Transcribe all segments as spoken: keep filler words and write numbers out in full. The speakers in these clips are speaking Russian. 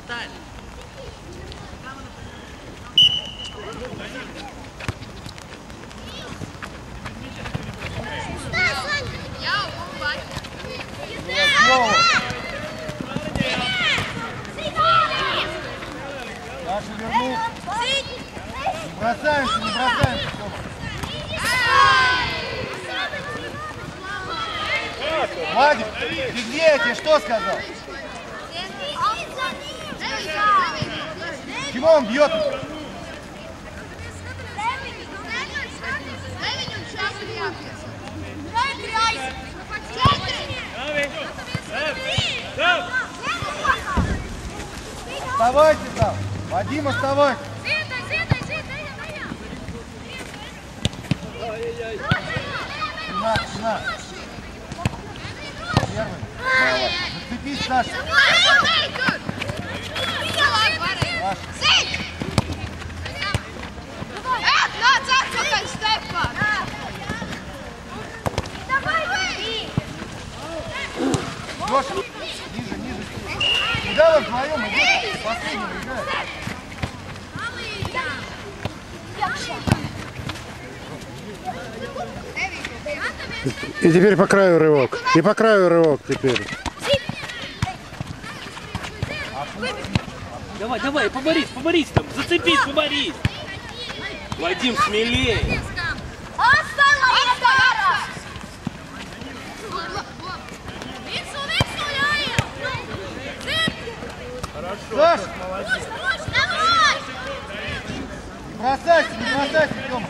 Наталья. Даша, вернул. Не бросаемся, не бросаемся. Владик, ты где? Я тебе что сказал? Чего он бьет? Оставайся там. Вадим, оставайся. Спина, спина. Первый. Зацепись, Саша. Леша, ниже, ниже. Куда вы вдвоем идете? Последнего играет. И теперь по краю рывок. И по краю рывок теперь. Давай, давай, поборись, поборись там. Зацепись, поборись. Вадим, смелее. Саша, молодец. Не бросайся, не бросайся, Тёма.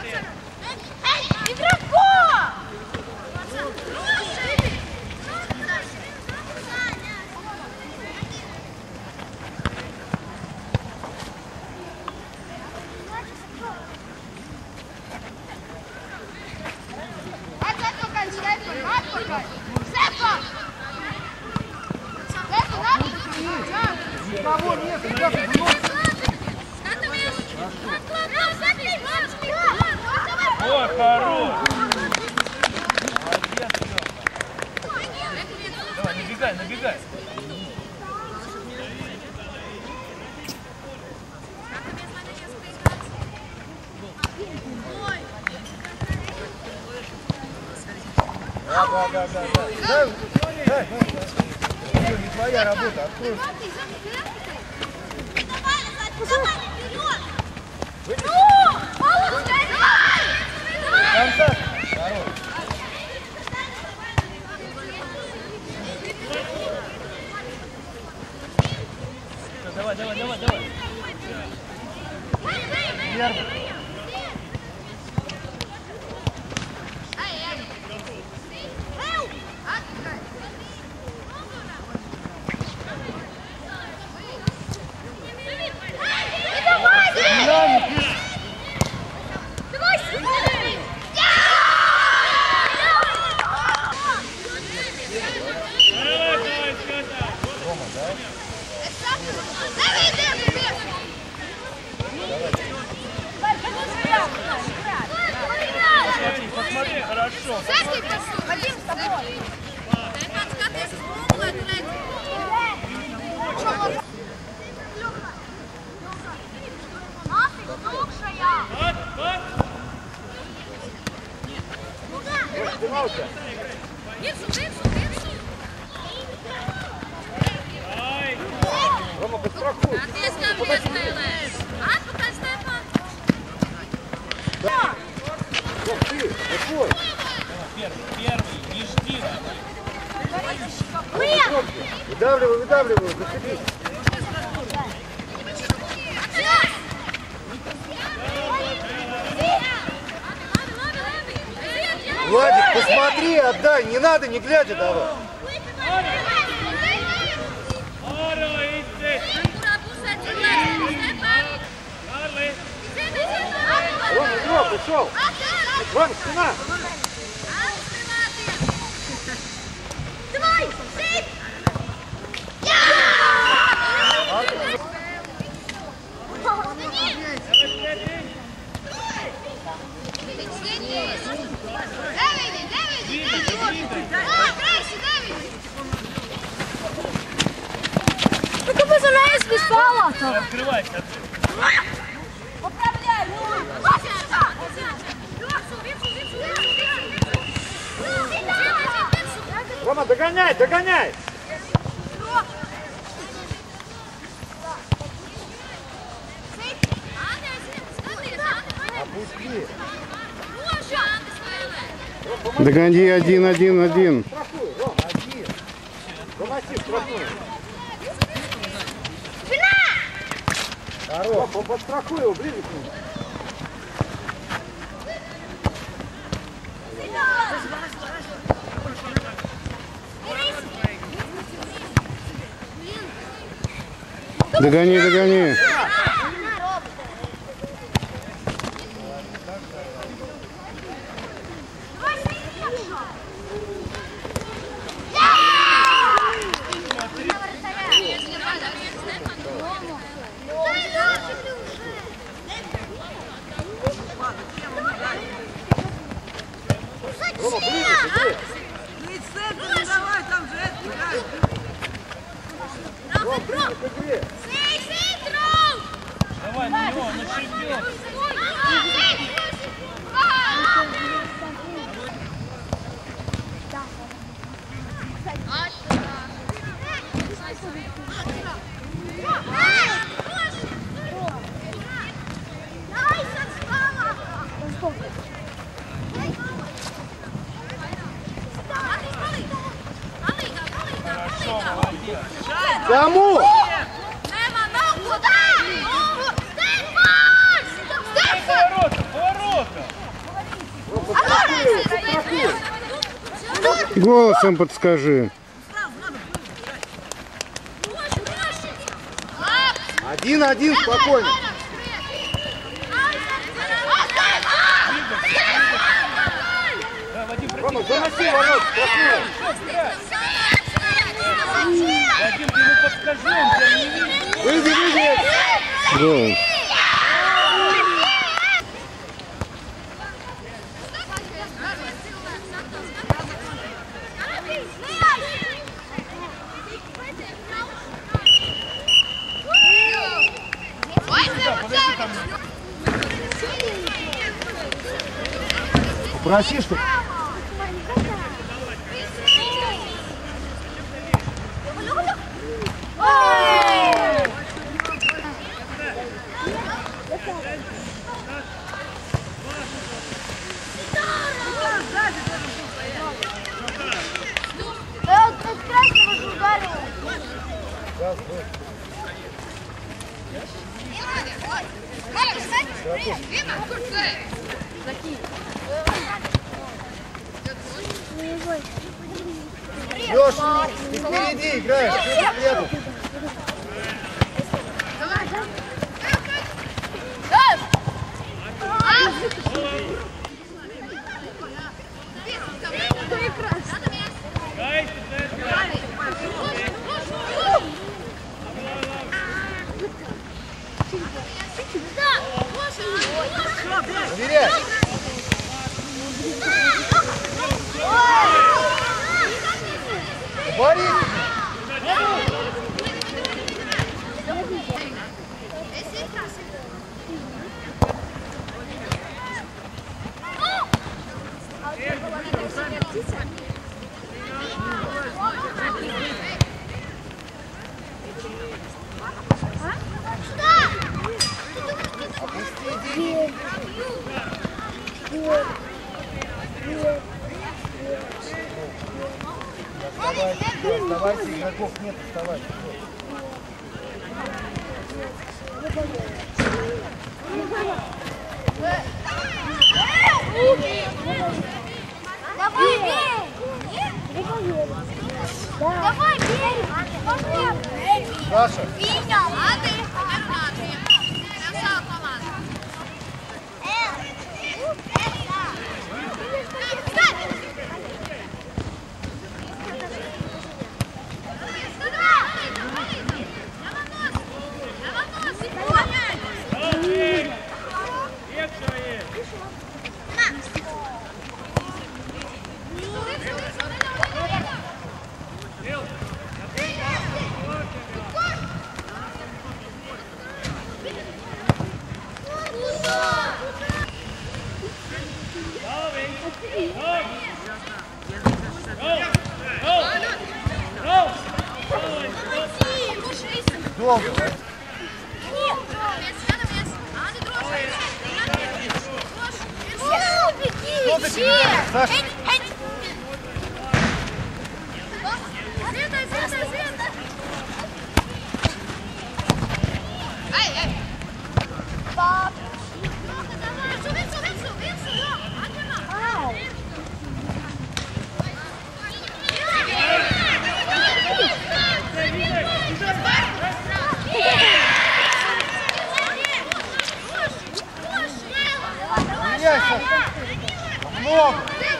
Никого нет, ребята, выносим. О, хорош! Давай, набегай, набегай. Да, да, да, да, да. Дай, дай, дай. Не твоя работа, открой. Контакт. Хорош. Давай, давай, давай, давай. Первый. Посмотри, хорошо. Вадим, с тобой. Рома, подстрахуй. Какой? Первый, первый, не жди. Выдавливай, выдавливай, зацепись. Владик, посмотри, отдай, не надо, не глядя давай. Рома, Рома, пришел. Рома, спина. Давай, сейф! Ну, как бы, Без беспалата. Открывайся. Поправляй, ну. Рома, догоняй, догоняй! Опусти. Догони один, один, один. Штрафуй, Ром, один. Заноси штрафную. Хорош, он подстрахуй его, ближе к нему. Догони, догони. Рома, ближе, ближе. Давай, там же это играет. Ром, ближе к игре. Давай на него, на чемпион. Кому? Поворота, поворота. Ром, подстрахуй его, подстрахуй. Голосом подскажи. Один-один, спокойно. Да, Вадим, Рома, заноси ворот, штрафную. Вадим, ты ему подскажи, он тебя не видит. Выйди, выйди. Гол. Проси, что ли? Да, вот от красного же ударил. Леша, ты впереди играешь, ты рядом. Проверяй. Борис! Оставайся, оставайся, игроков нет, оставайся. Давай, бей! Давай, бей! Саша, Виня, а ты? Долго, да? Кто ты передаешь, Саша? Меняйся! Много!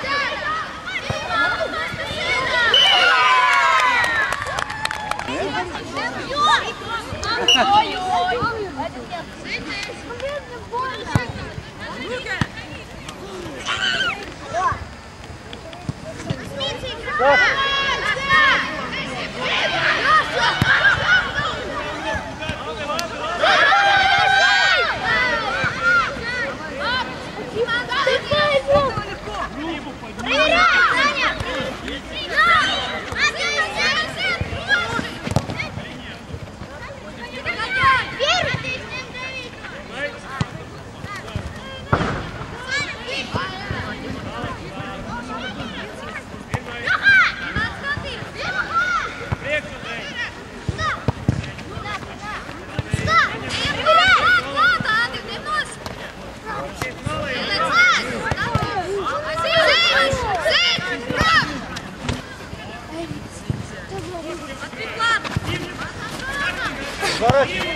Пусти!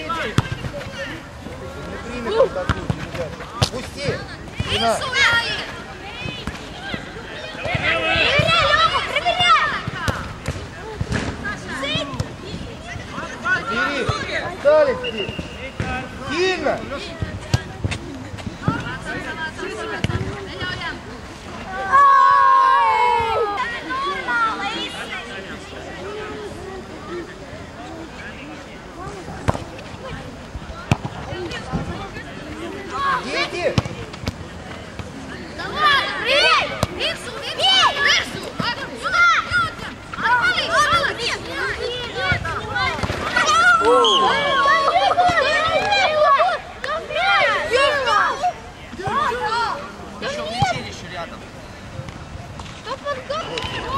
Дина! Бери! Остались здесь! Сильно! Дети! Давай! Бей! Винсу! Бей! Винсу! Сюда! Отвали! Отвали! Нет! Даже улетели еще рядом. Что под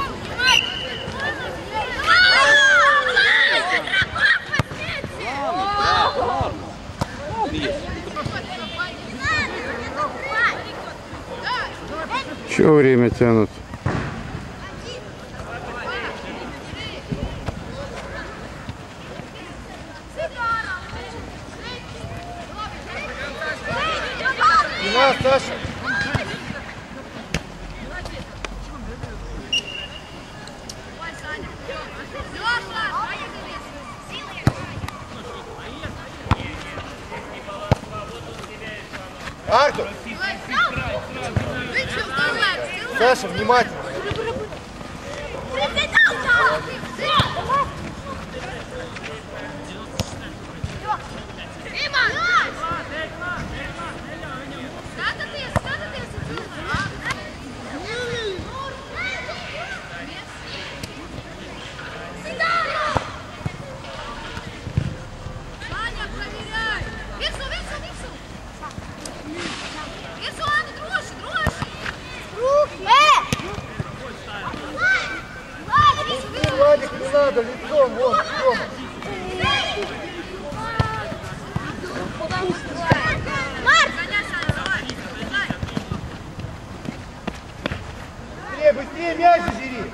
Еще время тянут. Дина, Саша! Артур! Саша, внимательно! Владик, не надо, лицом, вот, лицом. Быстрее, быстрее, мяч забери.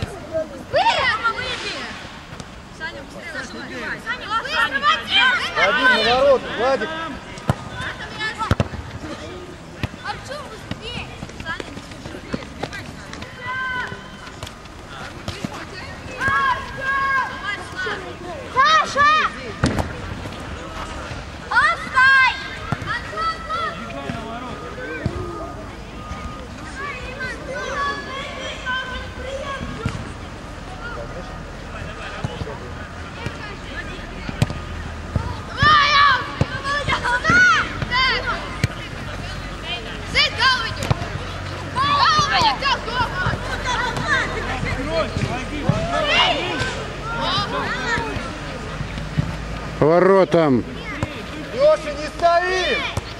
Вадим, на ворот, Владик. Саша! Отстай! Поворотом. Леша, не стои!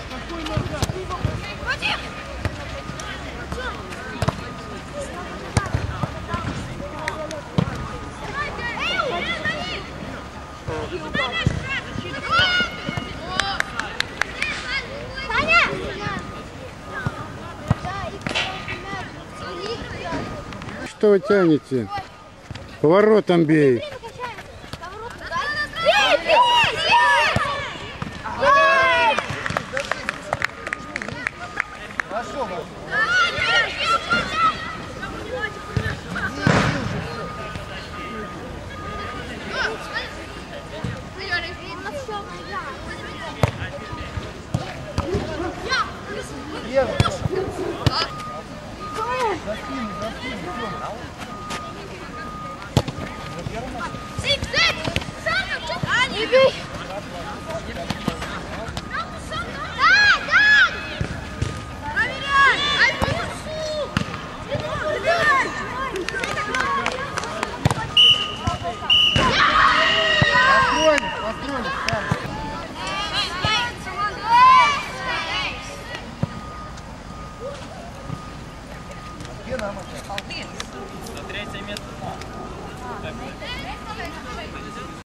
Что вы тянете? Поворотом бей. Пошел, Вася. Первый. За спину, за спину, Тёма. Не бей! Да, да! Проверяй! Ай, получу! Проверяй! Построили, построили, сам. Где нам это?